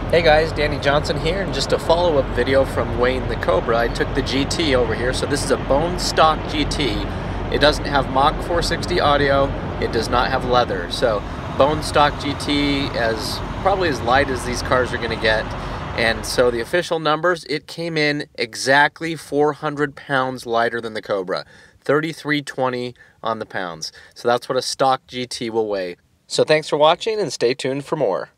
Hey guys, Danny Johnson here, and just a follow-up video from Wayne the Cobra. I took the GT over here, so this is a bone stock GT. It doesn't have Mach 460 audio, it does not have leather, so bone stock GT, probably as light as these cars are going to get. And so the official numbers, it came in exactly 400 pounds lighter than the Cobra, 3320 on the pounds. So that's what a stock GT will weigh. So thanks for watching, and stay tuned for more.